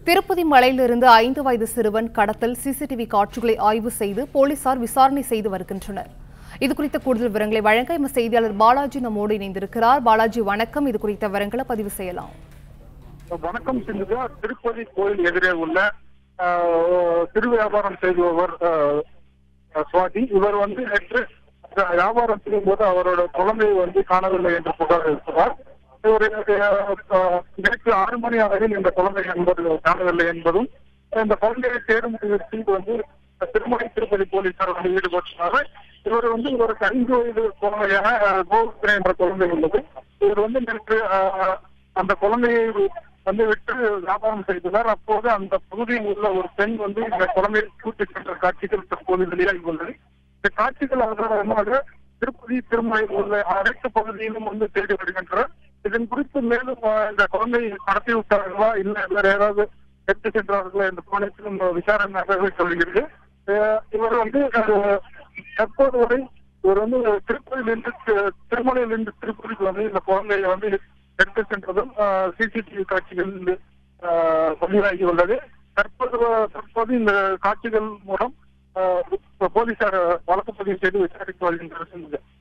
திருப்பதி மலையிலிருந்து 5 வயது சிறுவன் கடத்தல் சிசிடிவி காட்சிகளை ஆய்வு செய்து போலீசார் விசாரணை செய்து வருகின்றனர். இதுகுறித்த கூடுதல் விவரங்களை வழங்க எமது செய்தியாளர் பாலாஜி நம்மோடு இணைந்திருக்கிறார். பாலாஜி வணக்கம். இது குறித்த விவரங்களை பதிவு செய்யலாம். வணக்கம் சிந்துஜா. திருப்பதி கோயில் எதிரே உள்ள சிறு வியாபாரம் செய்பவர் சுவாதி. இவர் நேற்று வியாபாரம் செய்யும் போது அவரோட குழந்தையை காணவில்லை என்று புகார் இருக்கிறார். நேற்று 6 மணி அளவில் இந்த குழந்தை என்பது காணவில்லை என்பதும் இந்த குழந்தையை தேடும் முயற்சியில் திருமலை திருப்பதி போலீசார் ஈடுபட்டனர். இவர் ஒரு 5 வயது குழந்தையான கோவிந்தன் என்ற குழந்தை உள்ளது. இவர் நேற்று அந்த குழந்தையை விட்டு வியாபாரம் செய்தனர். அப்போது அந்த பகுதியில் உள்ள ஒரு பெண் இந்த குழந்தையை கூட்டி சென்ற காட்சிகள் தற்போது வெளியாகி உள்ளது. இந்த காட்சிகள் ஆதாரமாக திருப்பதி திருமலையில் உள்ள அனைத்து பகுதியிலும் தேடி வருகின்றனர். இதன் குறித்து மேலும் இந்த குழந்தையை கடத்தி விட்டார்களா இல்லை வேற ஏதாவது எடுத்து சென்றார்களா என்ற கோணத்திலும் விசாரணையாக சொல்கிறது. இவர் தற்போது வரை இவர் திருப்பதியிலிருந்து திருமலையிலிருந்து திருப்பதிக்கு இந்த குழந்தையை எடுத்து சென்றதும் சிசிடிவி காட்சிகள் பதிவாகி உள்ளது. தற்போது இந்த காட்சிகள் மூலம் போலீசார் வழக்கு பதிவு செய்து விசாரித்து வருகின்றனர்.